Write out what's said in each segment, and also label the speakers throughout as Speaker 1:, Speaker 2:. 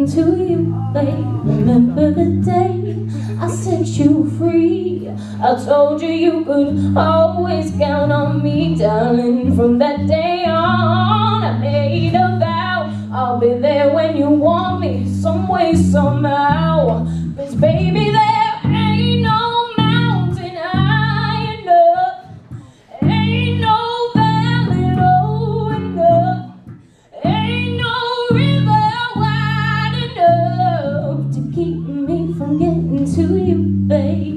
Speaker 1: to you, babe. Remember the day I set you free? I told you you could always count on me, darling. From that day on, I made a vow I'll be there when you want me, some way, somehow. 'Cause baby, there ain't no mountain high enough, ain't no valley low enough, ain't no river wide enough to keep me from getting to you, babe.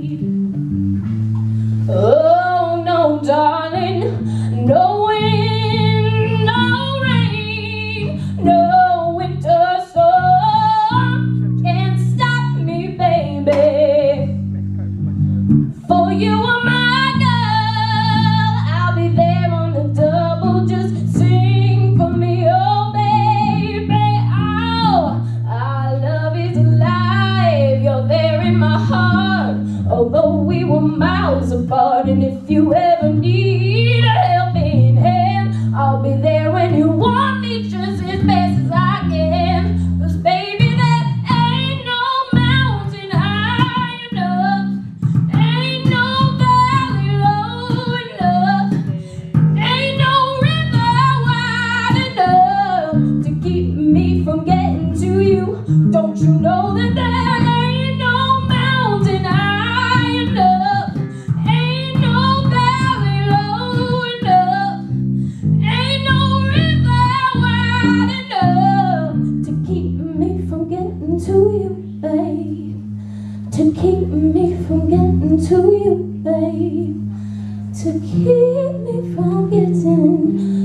Speaker 1: Oh no, darling, no wind, no rain, no winter storm can stop me, baby. For you are my girl, I'll be there on the double. Just sing for me, oh baby. Oh, our love is alive, you're there in my heart, although we were miles apart. And if you ever need a helping hand, I'll be there when you want me, just as best as I can. 'Cause baby, there ain't no mountain high enough, ain't no valley low enough, ain't no river wide enough to keep me from getting to you. Don't you know that there ain't no mountain high enough, ain't no valley low enough, ain't no river wide enough to keep me from getting to you, babe. To keep me from getting to you, babe. To keep me from getting